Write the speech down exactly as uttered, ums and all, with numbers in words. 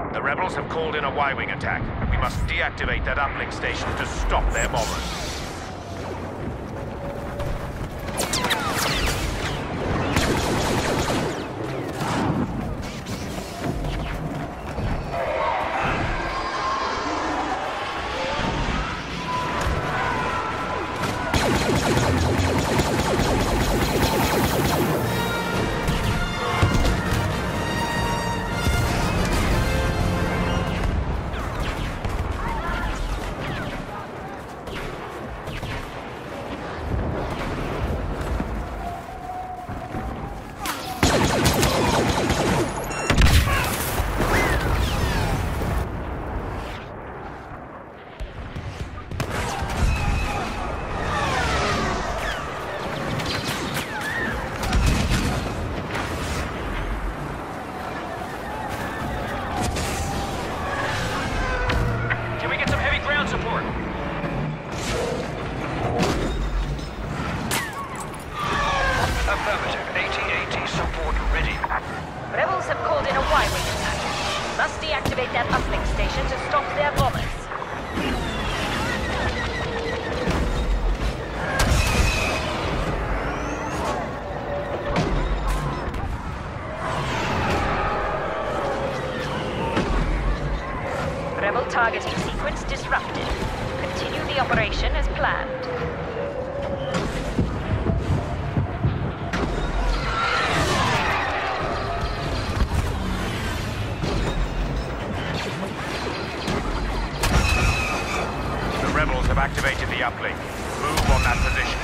The rebels have called in a Y-wing attack. We must deactivate that uplink station to stop their bombers. Deactivate that uplink station to stop their bombers. Rebel targeting sequence disrupted. Continue the operation as planned. Rebels have activated the uplink. Move on that position.